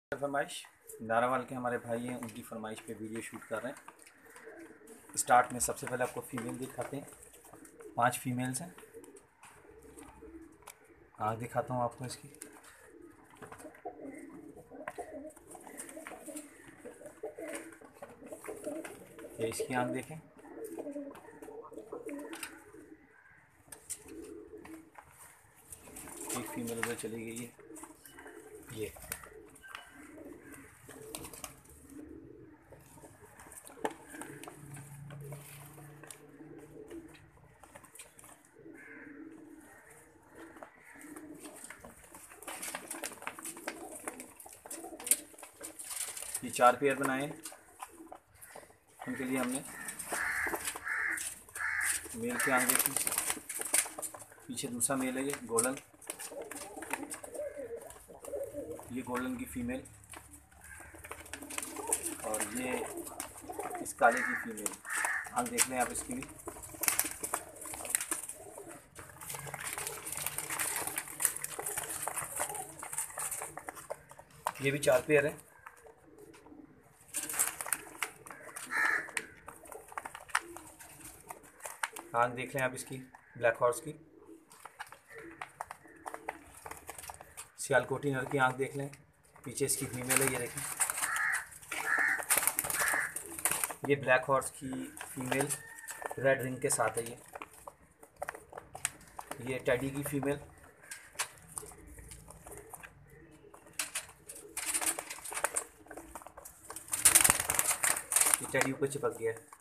फरमाइश नारावाल के हमारे भाई हैं, उनकी फरमाइश पे वीडियो शूट कर रहे हैं। स्टार्ट में सबसे पहले आपको फीमेल दिखाते हैं। 5 फीमेल्स हैं। आँख दिखाता हूँ आपको इसकी। ये इसकी आँख देखें। एक फीमेल उधर चली गई है। ये 4 पेयर बनाए हैं। उनके लिए हमने मेल की आँख देखी। पीछे दूसरा मेल है, ये गोल्डन। ये गोल्डन की फीमेल और ये इस काले की फीमेल। आँख देख लें आप इसकी भी। ये भी 4 पेयर है। आँख देख लें आप इसकी, ब्लैक हॉर्स की। सियालकोटी नर की आँख देख लें। पीछे इसकी फीमेल है, ये देखें। ये ब्लैक हॉर्स की फीमेल रेड रिंग के साथ है। ये टेडी की फीमेल। ये टेडी ऊपर चिपक गया है।